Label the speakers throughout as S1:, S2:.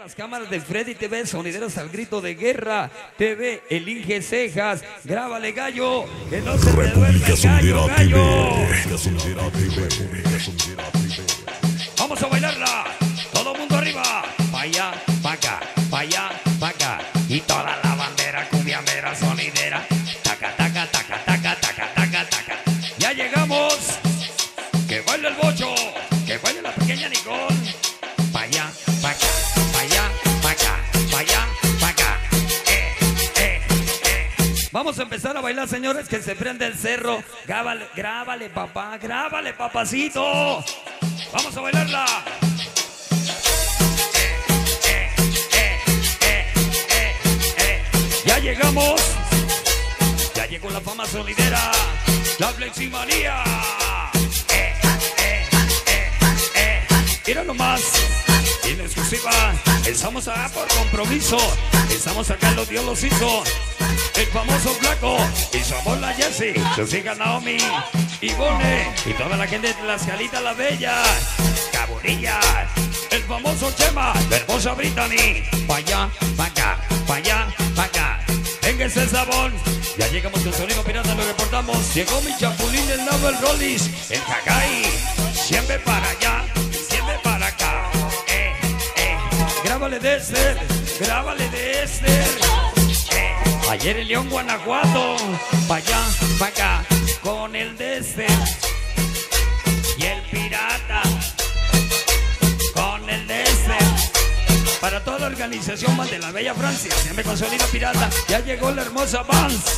S1: las cámaras de Freddy TV, sonideros al grito de guerra. TV, el Inge Cejas. Grábale, gallo, que no se te duerme el gallo, gallo. Vamos a bailarla. Todo mundo arriba. Pa' allá, pa' acá, pa' allá, pa' acá. Y toda la bandera cumbiambera sonidera. Taca, taca, taca, taca, taca, taca, taca. Ya llegamos. Que baile el bocho. Que baile la pequeña Nicole. Pa' allá, pa' acá, pa' allá, pa' acá, pa' allá, pa' acá. Vamos a empezar a bailar, señores, que se prende el cerro. Grábale, grábale, papá, grábale, papacito. Vamos a bailarla. Ya llegamos. Ya llegó la fama sonidera. La Fleximanía. Mira nomás. En exclusiva. Estamos acá por compromiso. Estamos acá, los Dios los hizo. El famoso Flaco. Y su amor la Jessie. Sus hijas Naomi. Ivone. Y toda la gente de Tlaxcalita la Bella. Cabonilla. El famoso Chema. La hermosa Brittany. Pa' allá, pa' acá, pa' allá, pa' acá. Venga ese sabón. Ya llegamos con Sonido Pirata, lo reportamos. Llegó mi chapulín, el Nabo, el Rollis, el Cacay. Siempre para allá, siempre para acá. Grábale de Esther, grábale de Esther. Ayer en León, Guanajuato. Pa' allá, pa' acá, con el de Esther. Y el pirata. Con el de Esther. Para toda la organización más de la Bella Francia, siempre con Sonido Pirata. Ya llegó la hermosa Vans.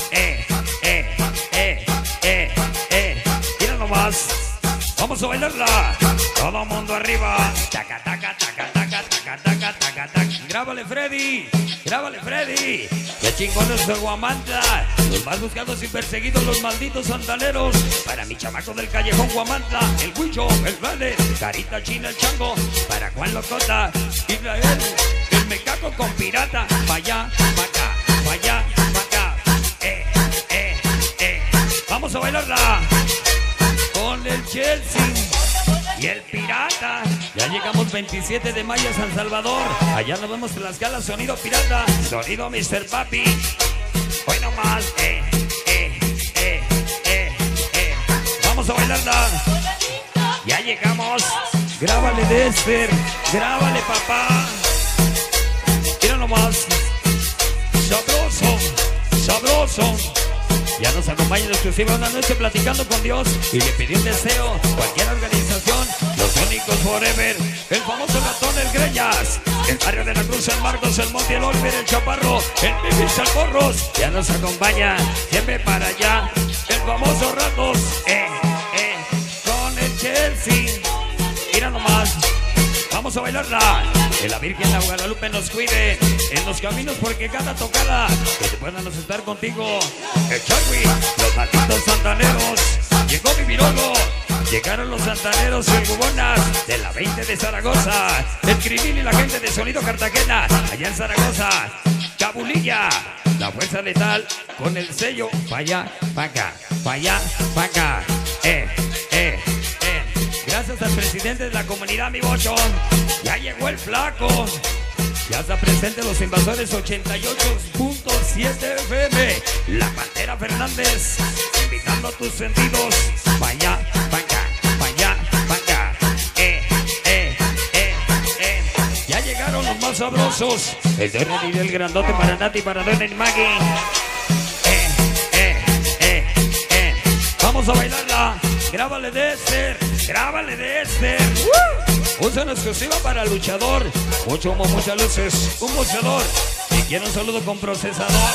S1: Mira nomás. Vamos a bailarla. Todo mundo arriba. Taca, taca, taca, taca, taca, taca, taca, taca. Grábale, Freddy. Grábale, Freddy. Ya chingones de Guamantla. Los más buscados y perseguidos, los malditos santaneros. Para mi chamaco del callejón Guamantla. El Huicho, el Vale, Carita China, el Chango. Para Juan Locota, Israel, el Mecaco con Pirata. Pa' allá, pa' acá, pa' allá, pa' acá. Vamos a bailarla. Con el Chelsea y el Pirata. Ya llegamos 27 de mayo a San Salvador. Allá nos vemos en las galas. Sonido Pirata. Sonido Mr. Papi. Hoy nomás. Vamos a bailarla. Ya llegamos. Grábale de Esther. Grábale, papá. Mira nomás. Sabroso. Sabroso. Ya nos acompaña en exclusiva una noche platicando con Dios. Y le pidió un deseo. Cualquier organización. Los únicos forever. El famoso ratón, el Greñas. El barrio de la Cruz, el Marcos, el Monte, el Oliver, el Chaparro. El Pipis, el Porros. Ya nos acompaña. Siempre para allá. El famoso Ratos. Con el Chelsea. Mira nomás. Vamos a bailarla. Que la Virgen la Guadalupe nos cuide en los caminos, porque cada tocada que te puedan estar contigo. El Charwi, los malditos santaneros. Llegó mi virogo. Llegaron los santaneros y el Bubonas de la 20 de Zaragoza. El Cribil y la gente de Sonido Cartagena allá en Zaragoza. Cabulilla, la fuerza letal con el sello. Pa' allá, pa' acá, pa' allá, pa' acá. Gracias al presidente de la comunidad, mi bochón. Ya llegó el Flaco. Ya está presente los invasores 88.7 FM. La Pantera Fernández. Invitando a tus sentidos. Pa' allá, pa' acá, pa' allá, pa' acá. Ya llegaron los más sabrosos. El de y del grandote para Nati, para Dona y Maggie. Vamos a bailarla. Grábale de Esther. Grábale de Esther. Usa una exclusiva para luchador. Mucho humo, muchas luces. Un boxeador. Y quiero un saludo con procesador.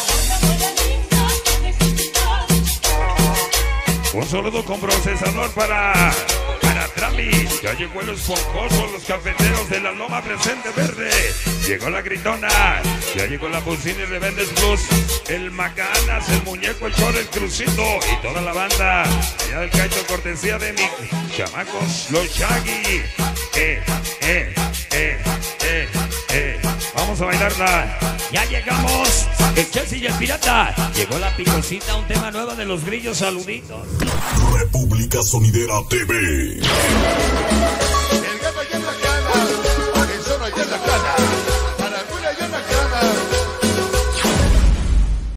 S1: Un saludo con procesador para Tramis. Ya llegó el esponjoso, los cafeteros de la Loma Presente Verde. Llegó la Gritona. Ya llegó la Bucini de Vendes Plus. El Macanas, el Muñeco, el Chor, el Crucito y toda la banda. Allá del Caito, cortesía de mis chamacos, los Shaggy. Vamos a bailarla. Ya llegamos. El Chelsea y el Pirata. Llegó la Picosita, un tema nuevo de los Grillos. Saluditos.
S2: República Sonidera TV.